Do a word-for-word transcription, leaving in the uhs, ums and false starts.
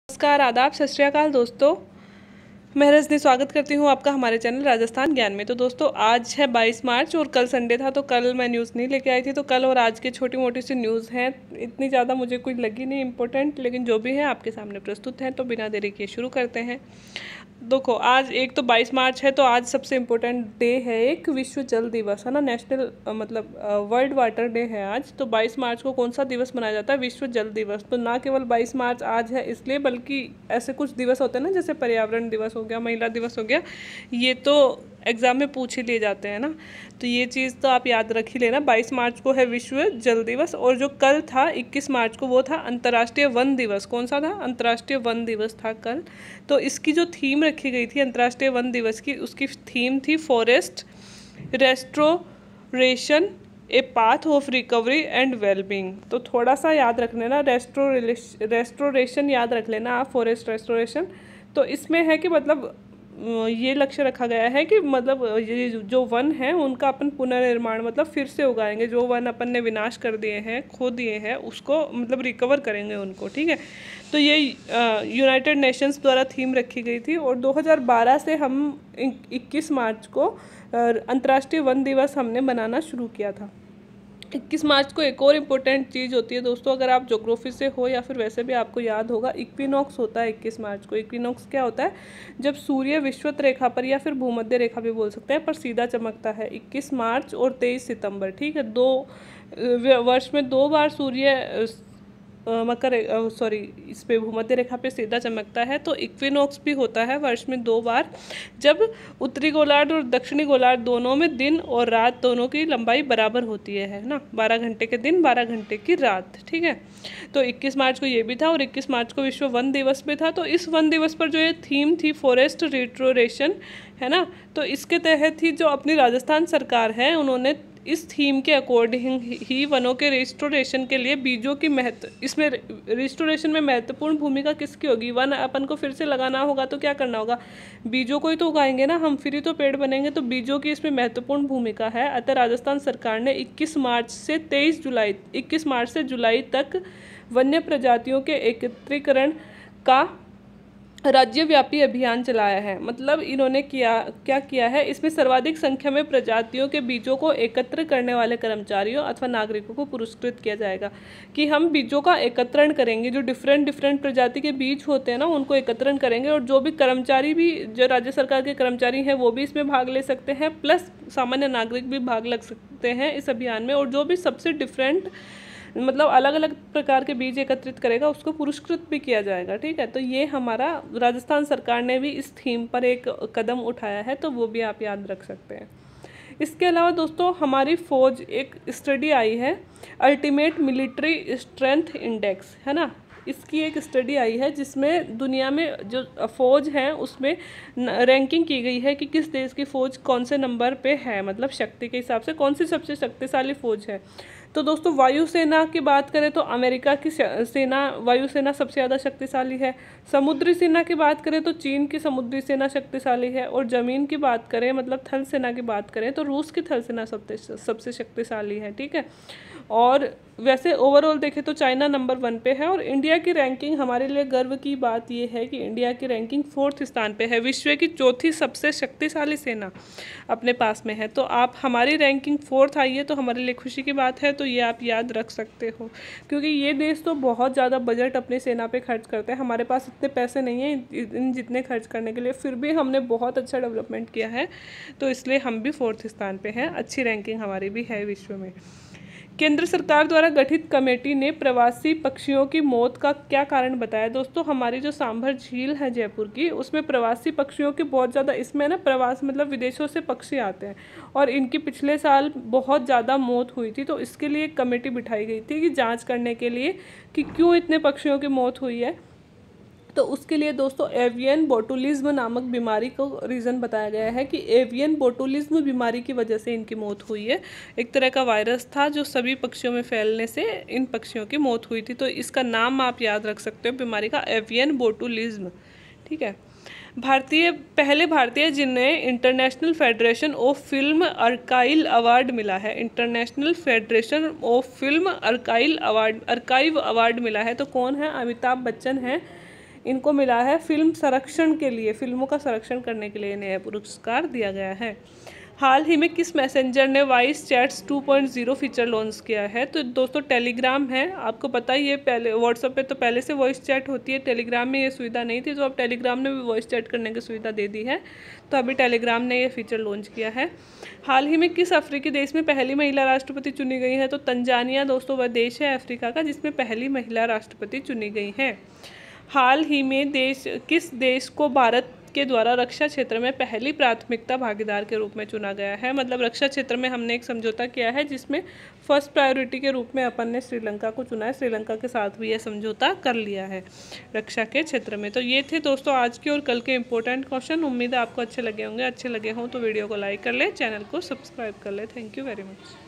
नमस्कार, आदाब, सत श्री अकाल दोस्तों। मैं रजनी स्वागत करती हूँ आपका हमारे चैनल राजस्थान ज्ञान में। तो दोस्तों आज है बाईस मार्च और कल संडे था, तो कल मैं न्यूज़ नहीं लेके आई थी। तो कल और आज की छोटी मोटी सी न्यूज़ हैं, इतनी ज़्यादा मुझे कोई लगी नहीं इम्पोर्टेंट, लेकिन जो भी है आपके सामने प्रस्तुत है। तो बिना देरी के शुरू करते हैं। देखो, आज एक तो बाईस मार्च है, तो आज सबसे इम्पोर्टेंट डे है, एक विश्व जल दिवस है ना, नेशनल मतलब वर्ल्ड वाटर डे है आज। तो बाईस मार्च को कौन सा दिवस मनाया जाता है? विश्व जल दिवस। तो ना केवल बाईस मार्च आज है इसलिए, बल्कि ऐसे कुछ दिवस होते हैं ना, जैसे पर्यावरण दिवस हो गया, महिला दिवस हो गया, ये तो एग्ज़ाम में पूछ ही लिए जाते हैं ना। तो ये चीज़ तो आप याद रख ही लेना। बाईस मार्च को है विश्व जल दिवस, और जो कल था इक्कीस मार्च को, वो था अंतर्राष्ट्रीय वन दिवस। कौन सा था? अंतर्राष्ट्रीय वन दिवस था कल। तो इसकी जो थीम रखी गई थी अंतर्राष्ट्रीय वन दिवस की, उसकी थीम थी forest restoration, a path of recovery and wellbeing. तो थोड़ा सा याद रख लेना, रेस्टो रेस्टोरेशन याद रख लेना आप, फॉरेस्ट रेस्टोरेशन। तो इसमें है कि मतलब ये लक्ष्य रखा गया है कि मतलब ये जो वन है उनका अपन पुनर्निर्माण, मतलब फिर से उगाएंगे। जो वन अपन ने विनाश कर दिए हैं, खो दिए हैं, उसको मतलब रिकवर करेंगे उनको, ठीक है। तो ये यूनाइटेड नेशंस द्वारा थीम रखी गई थी, और दो हज़ार बारह से हम इक्कीस मार्च को अंतर्राष्ट्रीय वन दिवस हमने मनाना शुरू किया था। इक्कीस मार्च को एक और इम्पोर्टेंट चीज़ होती है दोस्तों, अगर आप ज्योग्राफी से हो या फिर वैसे भी आपको याद होगा, इक्विनॉक्स होता है इक्कीस मार्च को। इक्विनॉक्स क्या होता है? जब सूर्य विषुवत रेखा पर या फिर भूमध्य रेखा भी बोल सकते हैं, पर सीधा चमकता है। इक्कीस मार्च और तेईस सितंबर, ठीक है, दो वर्ष में दो बार सूर्य मकर सॉरी इस पे भूमध्य रेखा पे सीधा चमकता है। तो इक्विनॉक्स भी होता है वर्ष में दो बार, जब उत्तरी गोलार्ध और दक्षिणी गोलार्ध दोनों में दिन और रात दोनों की लंबाई बराबर होती है है ना, बारह घंटे के दिन, बारह घंटे की रात, ठीक है। तो इक्कीस मार्च को ये भी था, और इक्कीस मार्च को विश्व वन दिवस भी था। तो इस वन दिवस पर जो ये थीम थी फॉरेस्ट रिस्टोरेशन, है ना, तो इसके तहत ही जो अपनी राजस्थान सरकार है, उन्होंने इस थीम के अकॉर्डिंग ही वनों के रिस्टोरेशन के लिए बीजों की महत्व, इसमें रिस्टोरेशन में महत्वपूर्ण भूमिका किसकी होगी? वन अपन को फिर से लगाना होगा तो क्या करना होगा? बीजों को ही तो उगाएंगे ना हम, फिर ही तो पेड़ बनेंगे। तो बीजों की इसमें महत्वपूर्ण भूमिका है। अतः राजस्थान सरकार ने इक्कीस मार्च से तेईस जुलाई इक्कीस मार्च से जुलाई तक वन्य प्रजातियों के एकत्रीकरण का राज्यव्यापी अभियान चलाया है। मतलब इन्होंने किया क्या किया है, इसमें सर्वाधिक संख्या में प्रजातियों के बीजों को एकत्र करने वाले कर्मचारियों अथवा नागरिकों को पुरस्कृत किया जाएगा, कि हम बीजों का एकत्रण करेंगे। जो डिफरेंट डिफरेंट प्रजाति के बीज होते हैं ना, उनको एकत्रण करेंगे, और जो भी कर्मचारी भी, जो राज्य सरकार के कर्मचारी हैं, वो भी इसमें भाग ले सकते हैं, प्लस सामान्य नागरिक भी भाग लग सकते हैं इस अभियान में। और जो भी सबसे डिफरेंट मतलब अलग अलग प्रकार के बीज एकत्रित करेगा, उसको पुरस्कृत भी किया जाएगा, ठीक है। तो ये हमारा राजस्थान सरकार ने भी इस थीम पर एक कदम उठाया है, तो वो भी आप याद रख सकते हैं। इसके अलावा दोस्तों, हमारी फौज, एक स्टडी आई है अल्टीमेट मिलिट्री स्ट्रेंथ इंडेक्स, है ना, इसकी एक स्टडी आई है जिसमें दुनिया में जो फौज है उसमें रैंकिंग की गई है कि किस देश की फौज कौन से नंबर पे है, मतलब शक्ति के हिसाब से कौन सी सबसे शक्तिशाली फौज है। तो दोस्तों, वायुसेना की बात करें तो अमेरिका की सेना, वायुसेना सबसे ज़्यादा शक्तिशाली है। समुद्री सेना की बात करें तो चीन की समुद्री सेना शक्तिशाली है। और ज़मीन की बात करें, मतलब थल सेना की बात करें, तो रूस की थल सेना सबसे सबसे शक्तिशाली है, ठीक है। और वैसे ओवरऑल देखें तो चाइना नंबर वन पे है। और इंडिया की रैंकिंग, हमारे लिए गर्व की बात यह है कि इंडिया की रैंकिंग फोर्थ स्थान पे है। विश्व की चौथी सबसे शक्तिशाली सेना अपने पास में है। तो आप, हमारी रैंकिंग फोर्थ आई है, तो हमारे लिए खुशी की बात है। तो ये आप याद रख सकते हो, क्योंकि ये देश तो बहुत ज़्यादा बजट अपनी सेना पे खर्च करते हैं। हमारे पास इतने पैसे नहीं हैं इन जितने खर्च करने के लिए, फिर भी हमने बहुत अच्छा डेवलपमेंट किया है, तो इसलिए हम भी फोर्थ स्थान पे हैं। अच्छी रैंकिंग हमारी भी है विश्व में। केंद्र सरकार द्वारा गठित कमेटी ने प्रवासी पक्षियों की मौत का क्या कारण बताया? दोस्तों, हमारी जो सांभर झील है जयपुर की, उसमें प्रवासी पक्षियों की बहुत ज़्यादा, इसमें ना प्रवास मतलब विदेशों से पक्षी आते हैं, और इनकी पिछले साल बहुत ज़्यादा मौत हुई थी। तो इसके लिए एक कमेटी बिठाई गई थी कि जांच करने के लिए कि क्यों इतने पक्षियों की मौत हुई है। तो उसके लिए दोस्तों एवियन बोटुलिज्म नामक बीमारी को रीज़न बताया गया है कि एवियन बोटुलिज्म बीमारी की वजह से इनकी मौत हुई है। एक तरह का वायरस था जो सभी पक्षियों में फैलने से इन पक्षियों की मौत हुई थी। तो इसका नाम आप याद रख सकते हो बीमारी का, एवियन बोटुलिज्म, ठीक है। भारतीय पहले भारतीय जिन्हें इंटरनेशनल फेडरेशन ऑफ फिल्म अर्काइल अवार्ड मिला है, इंटरनेशनल फेडरेशन ऑफ फिल्म अर्काइल अवार्ड अर्काइव अवार्ड मिला है। तो कौन है? अमिताभ बच्चन हैं इनको मिला है फिल्म संरक्षण के लिए, फिल्मों का संरक्षण करने के लिए इन्हें यह पुरस्कार दिया गया है। हाल ही में किस मैसेंजर ने voice chats two point zero feature launch किया है? तो दोस्तों टेलीग्राम है, आपको पता ही है, पहले व्हाट्सएप पे तो पहले से वॉइस चैट होती है, टेलीग्राम में ये सुविधा नहीं थी, तो अब टेलीग्राम ने भी वॉइस चैट करने की सुविधा दे दी है, तो अभी टेलीग्राम ने ये फीचर लॉन्च किया है। हाल ही में किस अफ्रीकी देश में पहली महिला राष्ट्रपति चुनी गई है? तो तंजानिया दोस्तों वह देश है अफ्रीका का जिसमें पहली महिला राष्ट्रपति चुनी गई है। हाल ही में देश किस देश को भारत के द्वारा रक्षा क्षेत्र में पहली प्राथमिकता भागीदार के रूप में चुना गया है? मतलब रक्षा क्षेत्र में हमने एक समझौता किया है जिसमें फर्स्ट प्रायोरिटी के रूप में अपन ने श्रीलंका को चुना है, श्रीलंका के साथ भी यह समझौता कर लिया है रक्षा के क्षेत्र में। तो ये थे दोस्तों आज के और कल के इंपॉर्टेंट क्वेश्चन। उम्मीद है आपको अच्छे लगे होंगे, अच्छे लगे हों तो वीडियो को लाइक कर ले, चैनल को सब्सक्राइब कर ले। Thank you very much.